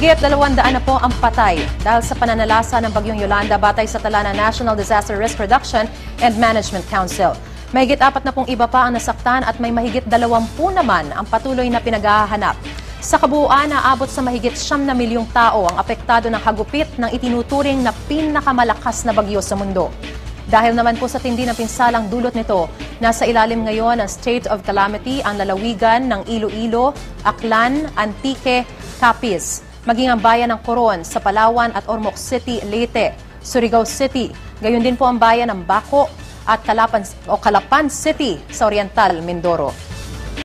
Mahigit 200 na po ang patay dahil sa pananalasa ng Bagyong Yolanda batay sa tala ng National Disaster Risk Reduction and Management Council. Mahigit 4 na pong iba pa ang nasaktan at may mahigit 20 naman ang patuloy na pinaghahanap. Sa kabuuan, naabot sa mahigit 9 na milyong tao ang apektado ng hagupit ng itinuturing na pinakamalakas na bagyo sa mundo. Dahil naman po sa tindi ng pinsalang dulot nito, nasa ilalim ngayon ng state of calamity ang lalawigan ng Iloilo, Aklan, Antique, Capiz, maging ang bayan ng Coron sa Palawan at Ormoc City, Leyte, Surigao City, gayon din po ang bayan ng Baco at Calapan City sa Oriental, Mindoro.